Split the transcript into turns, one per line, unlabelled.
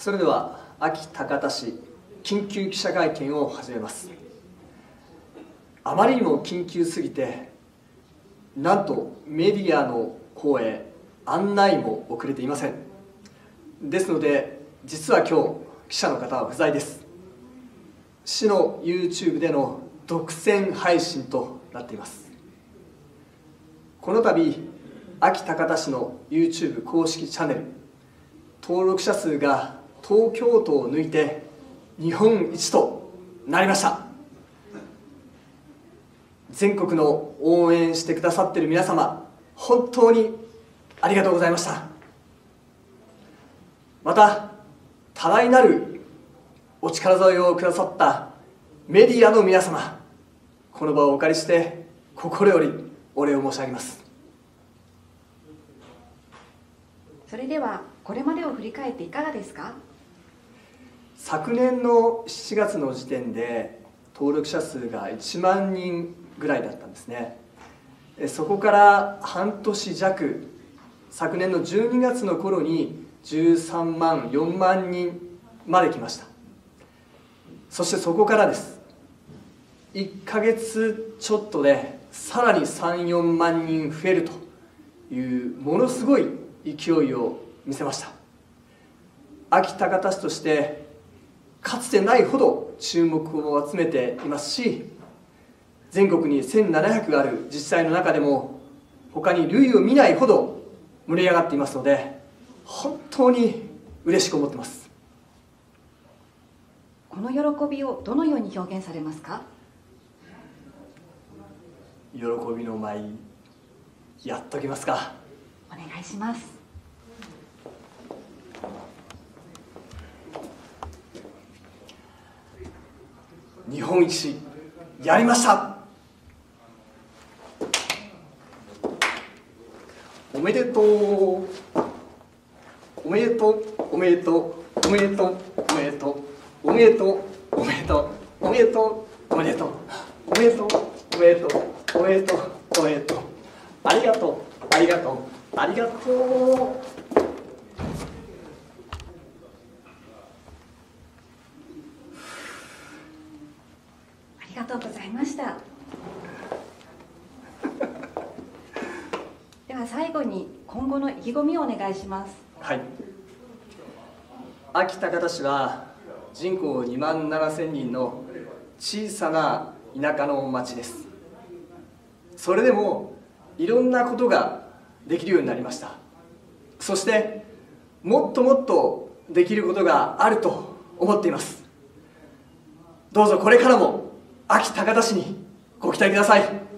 それでは安芸高田市緊急記者会見を始めます。あまりにも緊急すぎて、なんとメディアの方へ案内も遅れていません。ですので、実は今日記者の方は不在です。市の YouTube での独占配信となっています。この度安芸高田市の YouTube 公式チャンネル登録者数が東京都を抜いて日本一となりました。全国の応援してくださっている皆様、本当にありがとうございました。また多大なるお力添えをくださったメディアの皆様、この場をお借りして心よりお礼を申し上げます。
それではこれまでを振り返っていかがですか？
昨年の7月の時点で登録者数が1万人ぐらいだったんですね。そこから半年弱、昨年の12月の頃に13万4万人まで来ました。そしてそこからです、1ヶ月ちょっとでさらに3、4万人増えるというものすごい勢いを見せました。安芸高田市としてかつてないほど注目を集めていますし、全国に1700ある自治体の中でも他に類を見ないほど盛り上がっていますので、本当に嬉しく思っています。
この喜びをどのように表現されますか？
喜びの舞やっときますか。
お願いします。
日本一やりました。おめでとう、おめでとう、おめでとう、おめでとう、おめでとう、おめでとう、おめでとう、おめでとう、おめでとう、おめでとう、おめでとう、おめでとう、おめでとう、ありがとう、ありがとう、ありがとう。
ありがとうございました。では最後に今後の意気込みをお願いします。
はい。安芸高田市は人口2万7000人の小さな田舎の町です。それでもいろんなことができるようになりました。そしてもっともっとできることがあると思っています。どうぞこれからも安芸高田市にご期待ください。